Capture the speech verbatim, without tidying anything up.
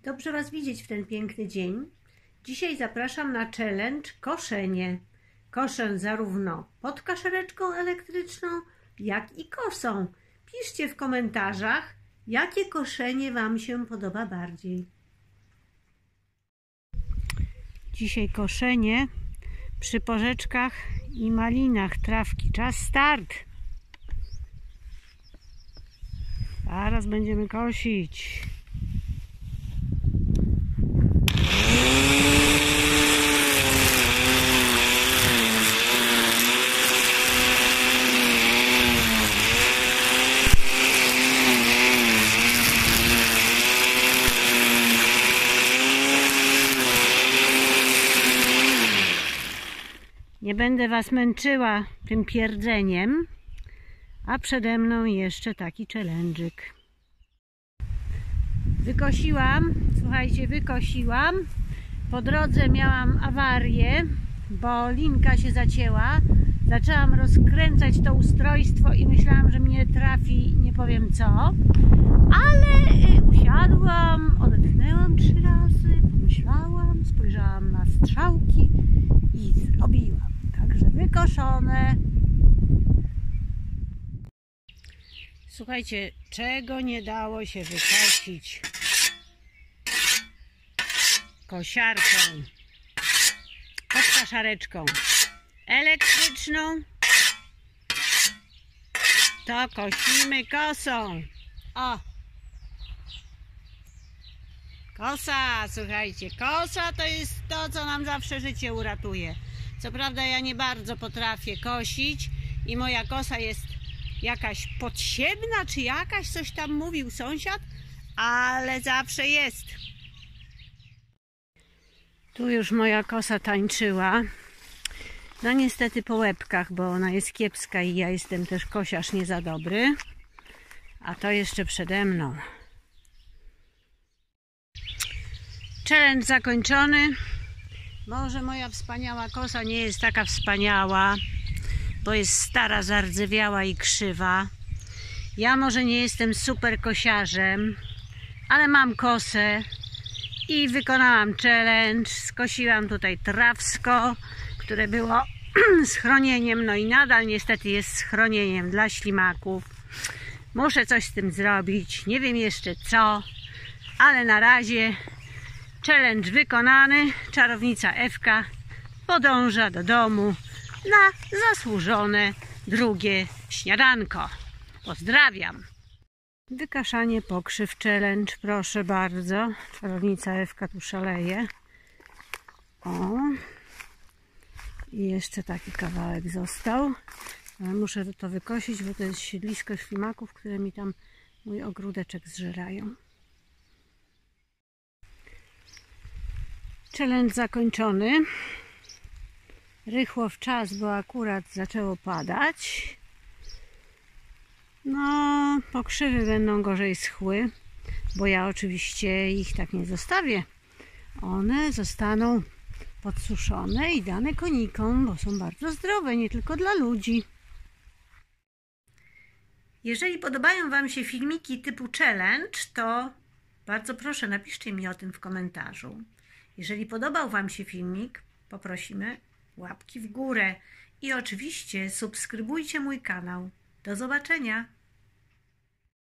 Dobrze Was widzieć w ten piękny dzień. Dzisiaj zapraszam na challenge koszenie. Koszę zarówno pod kaszeleczką elektryczną, jak i kosą. Piszcie w komentarzach, jakie koszenie Wam się podoba bardziej. Dzisiaj koszenie przy porzeczkach i malinach trawki. Czas start! Zaraz będziemy kosić. Nie będę Was męczyła tym pierdzeniem, a przede mną jeszcze taki challenge'yk. Wykosiłam, słuchajcie, wykosiłam. Po drodze miałam awarię, bo linka się zacięła. Zaczęłam rozkręcać to ustrojstwo i myślałam, że mnie trafi nie powiem co. Ale usiadłam, odetchnęłam trzy razy, pomyślałam, spojrzałam na strzałki i zrobiłam. Także wykoszone. Słuchajcie, czego nie dało się wykosić kosiarką, podkaszareczką elektryczną, to kosimy kosą. O! Kosa, słuchajcie, kosa to jest to, co nam zawsze życie uratuje. Co prawda ja nie bardzo potrafię kosić i moja kosa jest jakaś podsiebna, czy jakaś, coś tam mówił sąsiad, ale zawsze jest. Tu już moja kosa tańczyła. No niestety po łebkach, bo ona jest kiepska i ja jestem też kosiarz nie za dobry. A to jeszcze przede mną. Challenge zakończony. Może moja wspaniała kosa nie jest taka wspaniała, bo jest stara, zardzewiała i krzywa. Ja może nie jestem super kosiarzem, ale mam kosę i wykonałam challenge. Skosiłam tutaj trawsko, które było schronieniem, no i nadal niestety jest schronieniem dla ślimaków. Muszę coś z tym zrobić, nie wiem jeszcze co, ale na razie challenge wykonany. Czarownica Ewka podąża do domu na zasłużone drugie śniadanko. Pozdrawiam! Wykaszanie pokrzyw challenge, proszę bardzo. Czarownica Ewka tu szaleje. O! I jeszcze taki kawałek został. Ale muszę to wykosić, bo to jest siedlisko ślimaków, które mi tam mój ogródeczek zżerają. Challenge zakończony. Rychło w czas, bo akurat zaczęło padać. No, pokrzywy będą gorzej schły, bo ja oczywiście ich tak nie zostawię. One zostaną podsuszone i dane konikom, bo są bardzo zdrowe, nie tylko dla ludzi. Jeżeli podobają Wam się filmiki typu challenge, to bardzo proszę, napiszcie mi o tym w komentarzu. Jeżeli podobał Wam się filmik, poprosimy łapki w górę i oczywiście subskrybujcie mój kanał. Do zobaczenia!